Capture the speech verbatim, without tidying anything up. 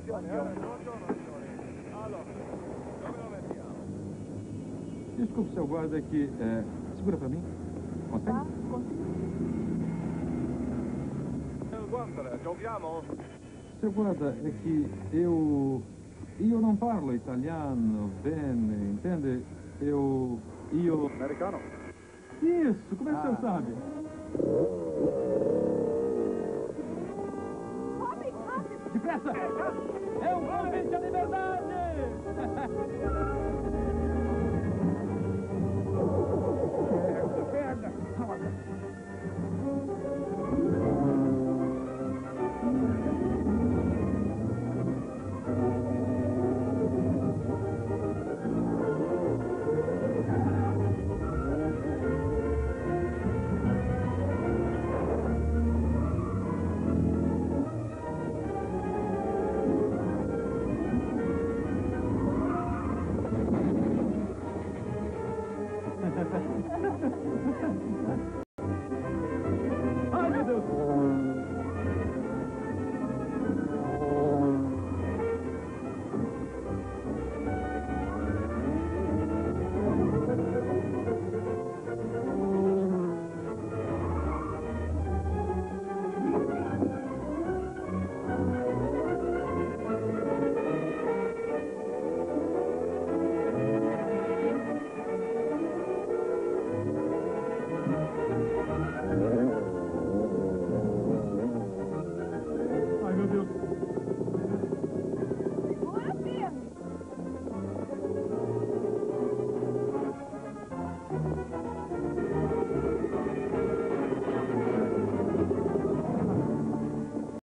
Buongiorno, signore. Allora, dove lo mettiamo? Desculpe, seu guarda, que... É... Segura pra mim. Consegue? Tá, consigo. Guarda, giochiamo? Seu guarda, é que eu... Eu não parlo italiano bem, entende? Eu... Eu... Americano? Isso, como é que o senhor sabe? Corre, rápido! Depressa! É um convite à liberdade!